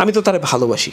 আমি তো তারে ভালোবাসি।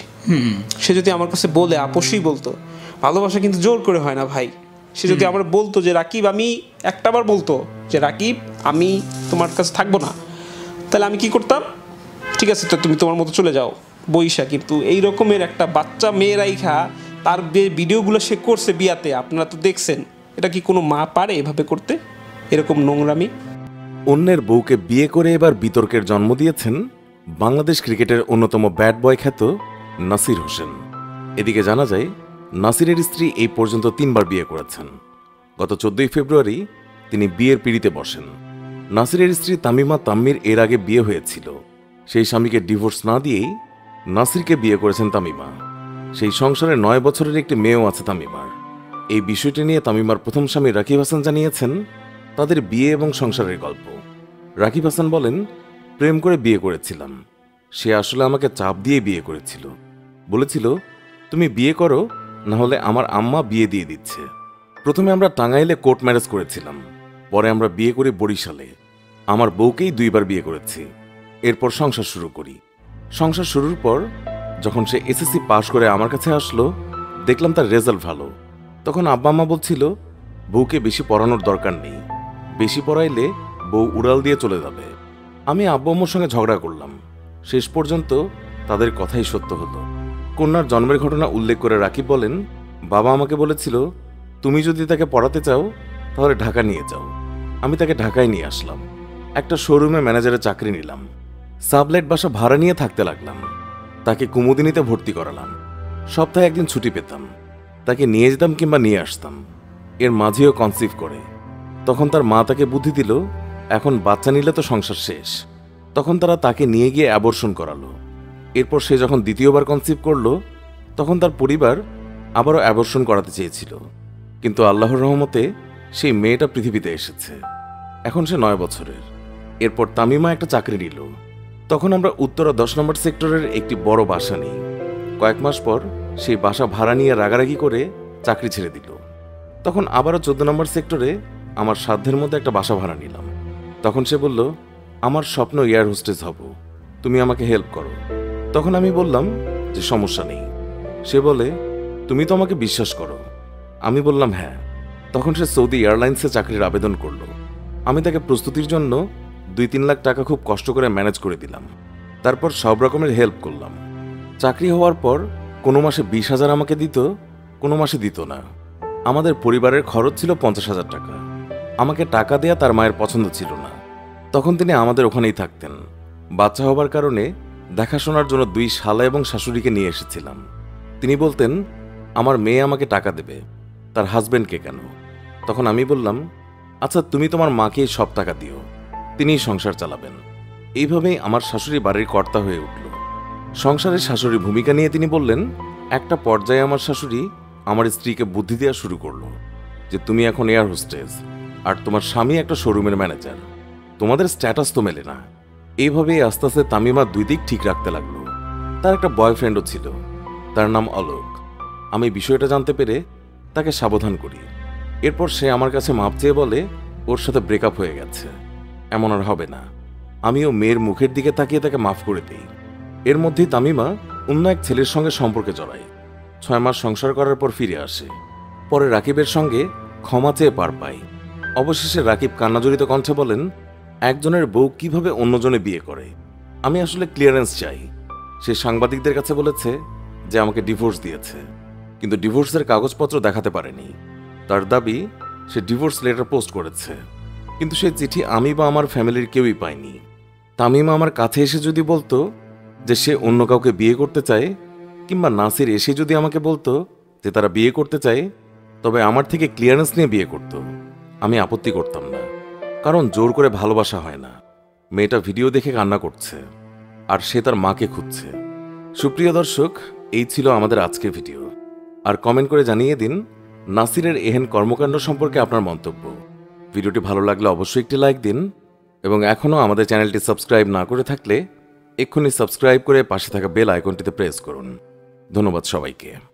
সে যদি আমার কাছে বলে, আপোষই বলতো, ভালোবাসা কিন্তু জোর করে হয় না ভাই। সে যদি আমার বলতো যে রাকিব, আমি একটাবার বলতো যে রাকিব আমি তোমার কাছে থাকবো না, তাহলে আমি কি করতাম, ঠিক আছে তো তুমি তোমার মতো চলে যাও বইসা। কিন্তু এই রকমের একটা বাচ্চা মেয়ে রাইখা তার ভিডিওগুলো সে করছে বিয়াতে, আপনারা তো দেখছেন। এটা কি কোনো মা পারে এভাবে করতে, এরকম নোংরামি? অন্যের বউকে বিয়ে করে এবার বিতর্কের জন্ম দিয়েছেন বাংলাদেশ ক্রিকেটের অন্যতম ব্যাট বয় খ্যাত নাসির হোসেন। এদিকে জানা যায় নাসিরের স্ত্রী এই পর্যন্ত 3 বার বিয়ে করেছেন। গত 14ই ফেব্রুয়ারি তিনি বিয়ের পিঁড়িতে বসেন। নাসিরের স্ত্রী তামিমা তাম্মির এর আগে বিয়ে হয়েছিল। সেই স্বামীকে ডিভোর্স না দিয়েই নাসিরকে বিয়ে করেছেন তামিমা। সেই সংসারে 9 বছরের একটি মেয়েও আছে তামিমার। এই বিষয়টি নিয়ে তামিমার প্রথম স্বামী রাকিব হাসান জানিয়েছেন তাদের বিয়ে এবং সংসারের গল্প। রাকিব হাসান বলেন, প্রেম করে বিয়ে করেছিলাম। সে আসলে আমাকে চাপ দিয়ে বিয়ে করেছিল। বলেছিল তুমি বিয়ে করো, না হলে আমার আম্মা বিয়ে দিয়ে দিচ্ছে। প্রথমে আমরা টাঙ্গাইলে কোর্ট ম্যারেজ করেছিলাম, পরে আমরা বিয়ে করি বরিশালে। আমার বউকেই 2 বার বিয়ে করেছি। এরপর সংসার শুরু করি। সংসার শুরুর পর যখন সে এসএসসি পাশ করে আমার কাছে আসলো, দেখলাম তার রেজাল্ট ভালো। তখন আব্বা আম্মা বলছিল বউকে বেশি পড়ানোর দরকার নেই, বেশি পড়াইলে বউ উড়াল দিয়ে চলে যাবে। আমি আব্বু আম্মুর সঙ্গে ঝগড়া করলাম। শেষ পর্যন্ত তাদের কথাই সত্য হলো। কন্যার জন্মের ঘটনা উল্লেখ করে রাকিব বলেন, বাবা আমাকে বলেছিল তুমি যদি তাকে পড়াতে চাও তাহলে ঢাকা নিয়ে যাও। আমি তাকে ঢাকায় নিয়ে আসলাম। একটা শোরুমে ম্যানেজারের চাকরি নিলাম। সাবলেট বাসা ভাড়া নিয়ে থাকতে লাগলাম। তাকে কুমুদিনীতে ভর্তি করালাম। সপ্তাহে একদিন ছুটি পেতাম। তাকে নিয়ে যেতাম কিংবা নিয়ে আসতাম। এর মাঝেও কনসিভ করে। তখন তার মা তাকে বুদ্ধি দিল, এখন বাচ্চা নিলে তো সংসার শেষ। তখন তারা তাকে নিয়ে গিয়ে অ্যাবর্শন করালো। এরপর সে যখন দ্বিতীয়বার কনসিভ করলো, তখন তার পরিবার আবারও অ্যাবর্শন করাতে চেয়েছিল। কিন্তু আল্লাহর রহমতে সেই মেয়েটা পৃথিবীতে এসেছে। এখন সে 9 বছরের। এরপর তামিমা একটা চাকরি নিল। তখন আমরা উত্তরা 10 নম্বর সেক্টরের একটি বড় বাসা নিই। কয়েক মাস পর সেই বাসা ভাড়া নিয়ে রাগারাগি করে চাকরি ছেড়ে দিল। তখন আবারও 14 নম্বর সেক্টরে আমার সাধ্যের মধ্যে একটা বাসা ভাড়া নিলাম। তখন সে বলল, আমার স্বপ্ন এয়ার হোস্টেস হব, তুমি আমাকে হেল্প করো। তখন আমি বললাম যে সমস্যা নেই। সে বলে, তুমি তো আমাকে বিশ্বাস করো। আমি বললাম হ্যাঁ। তখন সে সৌদি এয়ারলাইন্সে চাকরির আবেদন করলো। আমি তাকে প্রস্তুতির জন্য 2-3 লাখ টাকা খুব কষ্ট করে ম্যানেজ করে দিলাম। তারপর সব রকমের হেল্প করলাম। চাকরি হওয়ার পর কোনো মাসে 20,000 আমাকে দিত, কোনো মাসে দিত না। আমাদের পরিবারের খরচ ছিল 50,000 টাকা। আমাকে টাকা দেয়া তার মায়ের পছন্দ ছিল না। তখন তিনি আমাদের ওখানেই থাকতেন। বাচ্চা হবার কারণে দেখাশোনার জন্য 2 শালা এবং শাশুড়িকে নিয়ে এসেছিলাম। তিনি বলতেন, আমার মেয়ে আমাকে টাকা দেবে, তার হাজব্যান্ডকে কেন? তখন আমি বললাম, আচ্ছা তুমি তোমার মাকে সব টাকা দিও, তিনিই সংসার চালাবেন। এইভাবেই আমার শাশুড়ি বাড়ির কর্তা হয়ে উঠল। সংসারের শাশুড়ির ভূমিকা নিয়ে তিনি বললেন, একটা পর্যায়ে আমার শাশুড়ি আমার স্ত্রীকে বুদ্ধি দেওয়া শুরু করলো যে তুমি এখন এয়ার হোস্টেস আর তোমার স্বামী একটা শোরুমের ম্যানেজার, তোমাদের স্ট্যাটাস তো মেলে না। এইভাবেই আস্তে আস্তে তামিমা 2 দিক ঠিক রাখতে লাগলো। তার একটা বয়ফ্রেন্ডও ছিল, তার নাম অলোক। আমি বিষয়টা জানতে পেরে তাকে সাবধান করি। এরপর সে আমার কাছে মাপ চেয়ে বলে ওর সাথে ব্রেকআপ হয়ে গেছে, এমন আর হবে না। আমিও মেয়ের মুখের দিকে তাকিয়ে তাকে মাফ করে দিই। এর মধ্যেই তামিমা অন্য এক ছেলের সঙ্গে সম্পর্কে জড়ায়। 6 মাস সংসার করার পর ফিরে আসে। পরে রাকিবের সঙ্গে ক্ষমা চেয়ে পার পায়। অবশেষে রাকিব কান্নাজড়িত কণ্ঠে বলেন, একজনের বউ কিভাবে অন্যজনে বিয়ে করে? আমি আসলে ক্লিয়ারেন্স চাই। সে সাংবাদিকদের কাছে বলেছে যে আমাকে ডিভোর্স দিয়েছে, কিন্তু ডিভোর্সের কাগজপত্র দেখাতে পারেনি। তার দাবি সে ডিভোর্স লেটার পোস্ট করেছে, কিন্তু সেই চিঠি আমি বা আমার ফ্যামিলির কেউই পায়নি। তামিমা আমার কাছে এসে যদি বলতো যে সে অন্য কাউকে বিয়ে করতে চায়, কিংবা নাসির এসে যদি আমাকে বলতো যে তারা বিয়ে করতে চায়, তবে আমার থেকে ক্লিয়ারেন্স নিয়ে বিয়ে করত, আমি আপত্তি করতাম না। কারণ জোর করে ভালোবাসা হয় না। মেয়েটা ভিডিও দেখে কান্না করছে আর সে তার মাকে খুঁজছে। সুপ্রিয় দর্শক, এই ছিল আমাদের আজকের ভিডিও। আর কমেন্ট করে জানিয়ে দিন নাসিরের এহেন কর্মকাণ্ড সম্পর্কে আপনার মন্তব্য। ভিডিওটি ভালো লাগলে অবশ্যই একটি লাইক দিন, এবং এখনও আমাদের চ্যানেলটি সাবস্ক্রাইব না করে থাকলে এক্ষুনি সাবস্ক্রাইব করে পাশে থাকা বেল আইকনটিতে প্রেস করুন। ধন্যবাদ সবাইকে।